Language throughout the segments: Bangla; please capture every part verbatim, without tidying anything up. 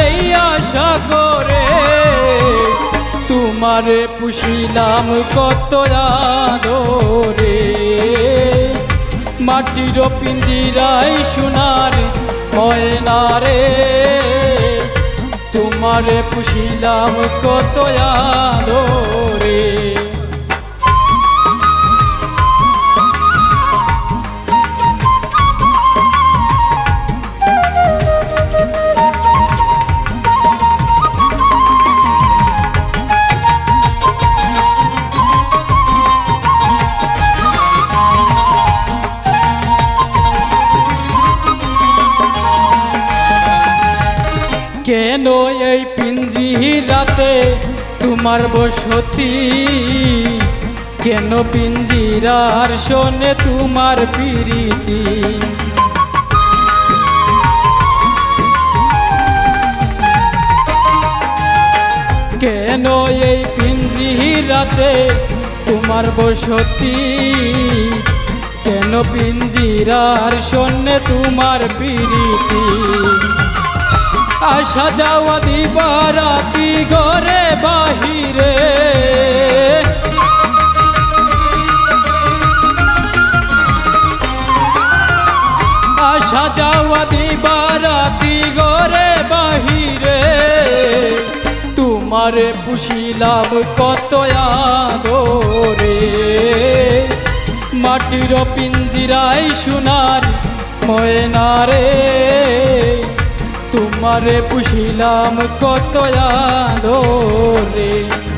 এই আশা করে তোমারে পুষিলাম কত আদরে মাটির পিঞ্জিরায় সোনার ময়না রে তোমারে পুষিলাম কত আদরে কেন এই পিঞ্জিরাতে তোমার বসতি কেন পিঞ্জিরার শোনে তোমার প্রীতি কেন এই পিঞ্জিরাতে তোমার বসতি কেন পিঞ্জিরার শোনে তোমার প্রীতি আসা যাওয়া দিবারাতি ঘরে বাহিরে আসা যাওয়া দিবারাতি ঘরে বাহিরে তোমারে পুষিলাম কত আদরে মাটির পিঞ্জিরায় সোনার ময়না রে তোমারে পুষিলাম কত আদরে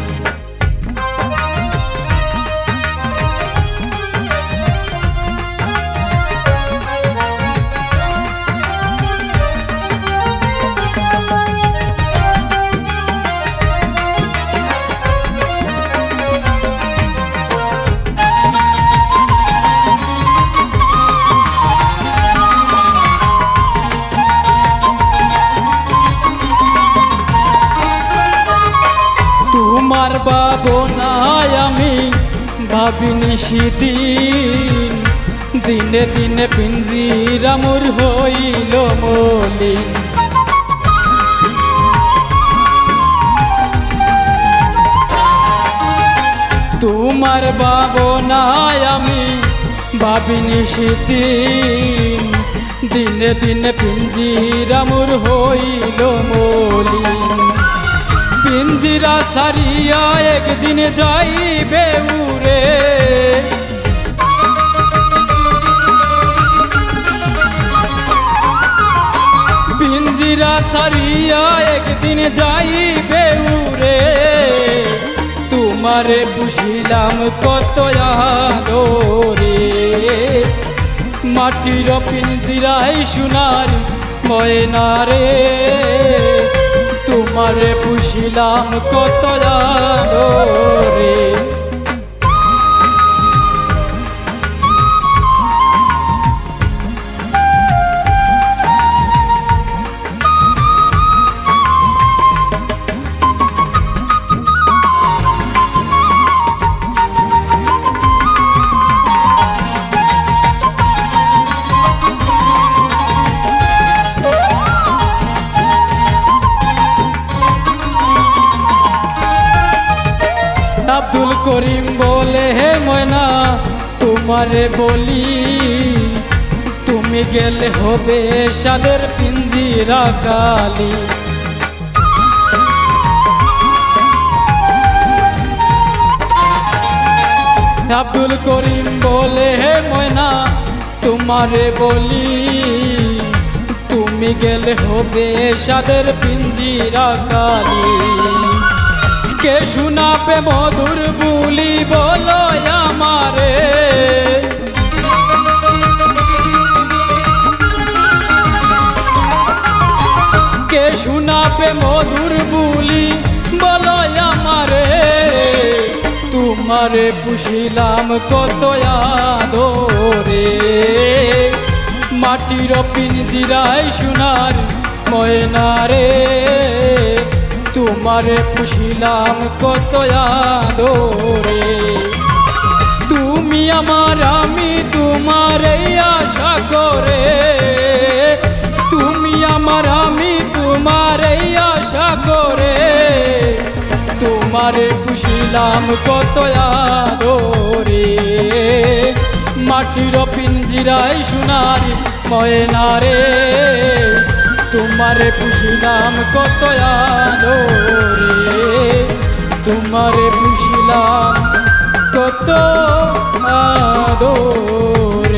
তোমার ভাবনায় আমি ভাবিনি সেদিন দিনে দিনে পিঞ্জিরা মোর হইল মলিন তোমার ভাবনায় আমি ভাবিনি সেদিন দিনে দিনে পিঞ্জিরা মোর হইল মলিন পিঞ্জিরা সারিয়া একদিন যাইবে উড়ে পিঞ্জিরা সারিয়া একদিন যাইবে উড়ে তোমারে পুষিলাম কত আদরে মাটির পিঞ্জিরায় সোনার ময়না রে তোমারে পুষিলাম কত আদরে আব্দুল করিম বলে হে ময়না তোমারে বলি তুমি গেলে হবে সাদের পিঞ্জিরা কালি আব্দুল করিম বলে হে ময়না তোমারে বলি তুমি গেলে হবে সাদের পিঞ্জিরা কালি কে শুনাবে মধুর বুলি বলো আমারে কে শুনাবে মধুর বুলি বলো আমারে তোমারে পুষিলাম কত আদরে মাটির পিঞ্জিরায় সোনার ময়না রে তোমারে পুষিলাম কত আদরে তুমি আমার আমি তোমার আশা করে তুমি আমার আমি তোমার তোমারে পুষিলাম কত আদরে মাটির পিঞ্জিরায় সোনার ময়না রে তোমারে পুষিলাম কত আদরে তোমারে পুষিলাম কত আদরে।